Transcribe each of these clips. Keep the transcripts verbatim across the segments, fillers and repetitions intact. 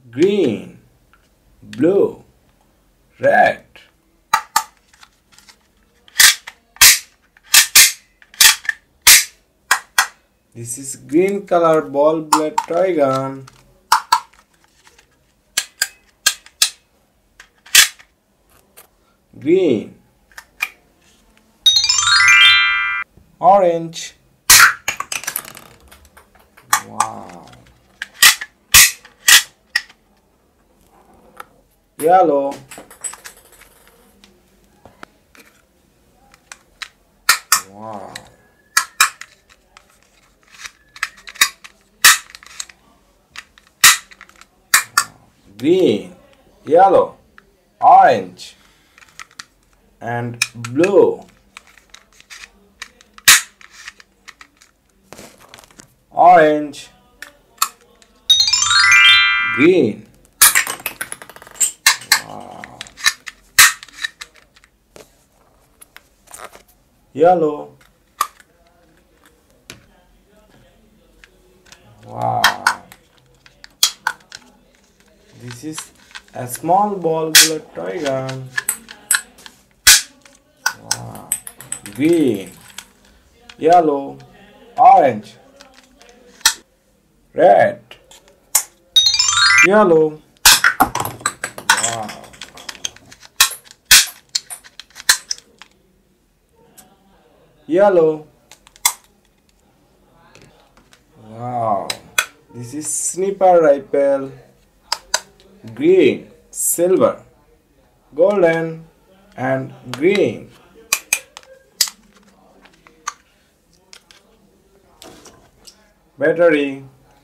green, blue, red. This is green color ball blade toy gun. Green, orange. Wow. Yellow. Wow. Green, yellow, orange, and blue. Orange, green. Wow. Yellow. Wow. This is a small ball bullet toy gun. Wow. Green, yellow, orange, red, yellow. Wow. Yellow. Wow. This is sniper rifle. Green, silver, golden, and green. Battery.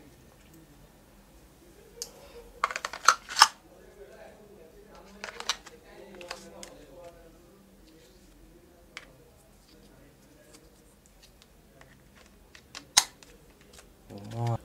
Wow.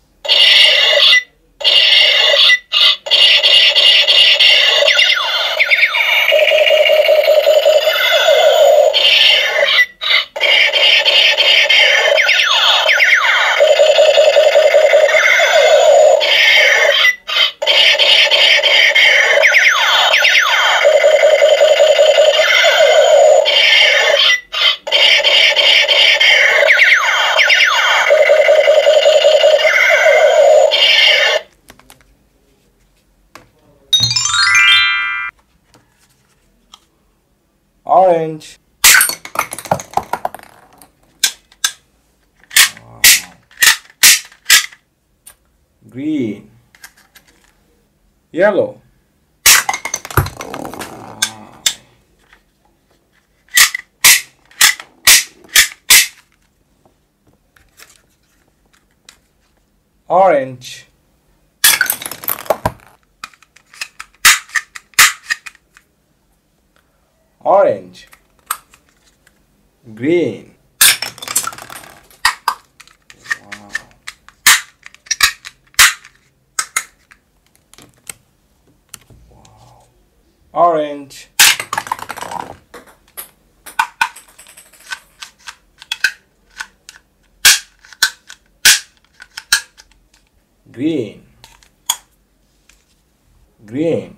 Orange. Wow. Green. Yellow. Wow. Orange. Orange, green. Wow. Wow. Orange, green, green.